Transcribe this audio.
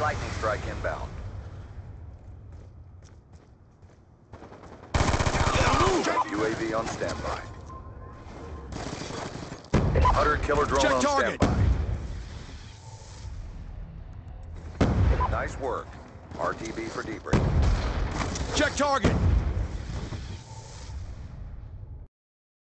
lightning strike inbound. UAV on standby. Hunter killer drone Check on target. standby. Nice work. RTB for debrief. Check target.